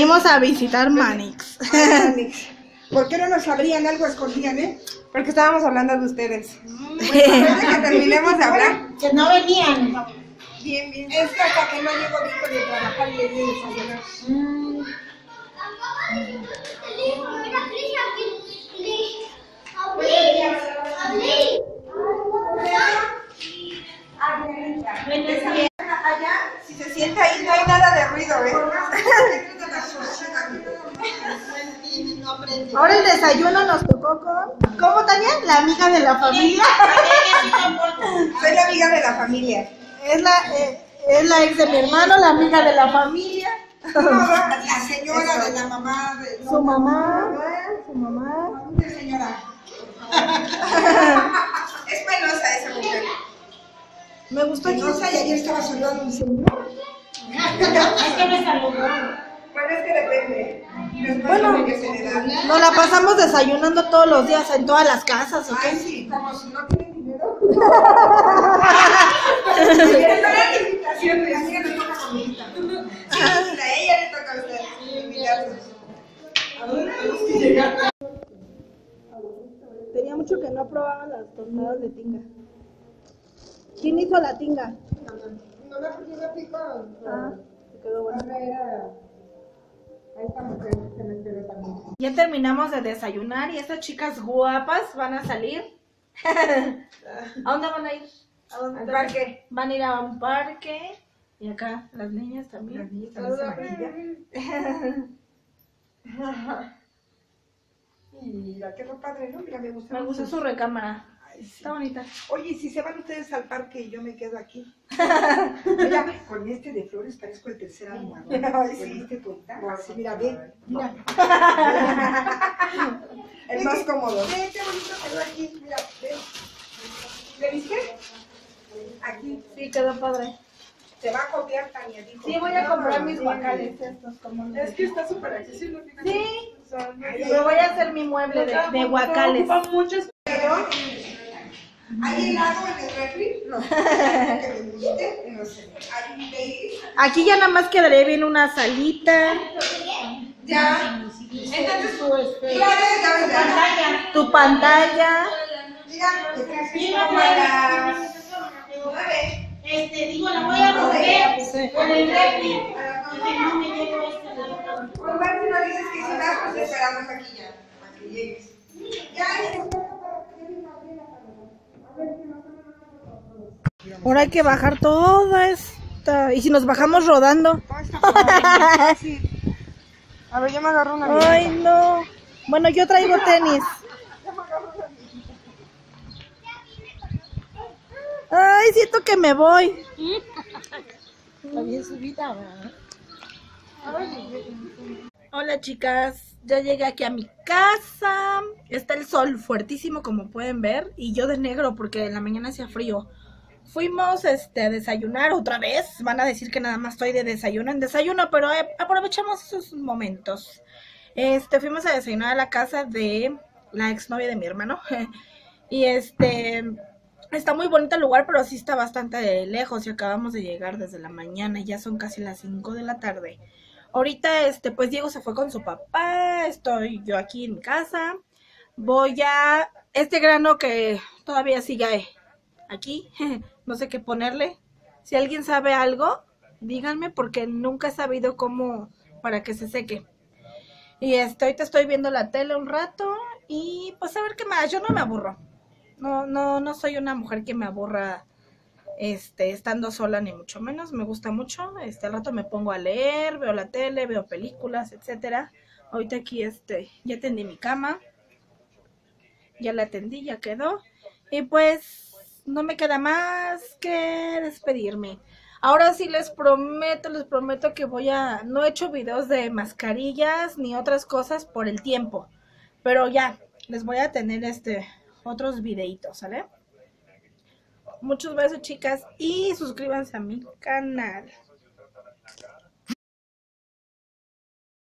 Venimos a visitar Manix. ¿Por qué no nos abrían algo, escondían, Porque estábamos hablando de ustedes. Bueno, que terminemos de hablar. Que no venían. Bien, bien. Es que hasta que no llego Vico de trabajar y le di desayunar. Allá, si se sienta ahí, no hay nada de ruido, Ahora el desayuno nos tocó con... ¿Cómo, Tania? La amiga de la familia. Soy la amiga de la familia. Es la ex de mi hermano, la amiga de la familia. La señora de la mamá. Su mamá. Su mamá. Señora. Es penosa esa mujer. Me gustó Penosa y ayer estaba sonando un señor. Es que me saludó. Bueno, es que depende. Bueno, Que se le da. nos la pasamos desayunando todos los días en todas las casas, ¿ok? Ay, sí, como si no tiene dinero. Si quieren dar la invitación, a ella le toca a mi hija. A ella le toca a usted invitarnos. Tenía mucho que no probaba las tostadas de tinga. ¿Quién hizo la tinga? No me pico. Ah, se quedó bueno. A esta mujer se me enteró también. Ya terminamos de desayunar y estas chicas guapas van a salir. ¿A dónde van a ir? Al parque. Van a ir a un parque. Y acá las niñas también. Las niñas también se maquillan. Mira, qué padre, ¿no? Mira, me gusta. Me gusta su recámara. Ay, sí. Está bonita. Oye, si se van ustedes al parque y yo me quedo aquí. Mira, con este de flores parezco el tercer año. Ay, sí. Este tonta. Sí, mira, ve. Mira. El más cómodo. Ve, qué bonito quedó aquí. Mira, ve. ¿Le viste? Aquí. Sí, quedó padre. Se va a copiar, Tania, dijo. Sí, voy a comprar mis guacales estos. Como Es que está súper accesible. sí, me voy a hacer mi mueble de guacales. ¿Hay helado en el refri? No. ¿Que me guste? No sé. ¿Hay un Baileys? Aquí ya nada más quedaría bien una salita, Ya. Entonces, ya. tu pantalla. Mira, que traje como a las 9. Digo, la voy a romper con el refri. Porque no me llevo Por ver si no dices que si vas, pues te esperamos aquí ya. Para que llegues. Ya, Ahora hay que bajar toda esta. ¿Y si nos bajamos rodando? A ver, yo me agarro una. Ay, no. Bueno, yo traigo tenis. Ay, siento que me voy. Está bien subida, ¿verdad? Hola, chicas. Ya llegué aquí a mi casa. Está el sol fuertísimo, como pueden ver. Y yo de negro porque en la mañana hacía frío. Fuimos a desayunar otra vez. Van a decir que nada más estoy de desayuno en desayuno, pero aprovechamos esos momentos. Fuimos a desayunar a la casa de la exnovia de mi hermano. Y está muy bonito el lugar, pero sí está bastante lejos y acabamos de llegar desde la mañana. Ya son casi las 5 de la tarde. Ahorita, pues Diego se fue con su papá. Estoy yo aquí en mi casa. Voy a... Este grano que todavía sigue aquí, no sé qué ponerle. Si alguien sabe algo, díganme porque nunca he sabido cómo para que se seque. Y ahorita estoy viendo la tele un rato y pues a ver qué más. Yo no me aburro. No soy una mujer que me aburra estando sola ni mucho menos. Me gusta mucho. Al rato me pongo a leer, veo la tele, veo películas, etcétera. Ahorita aquí ya tendí mi cama. Ya la tendí, ya quedó. Y pues no me queda más que despedirme. Ahora sí les prometo que no he hecho videos de mascarillas ni otras cosas por el tiempo. Pero ya, les voy a tener otros videitos, ¿sale? Muchos besos, chicas, y suscríbanse a mi canal.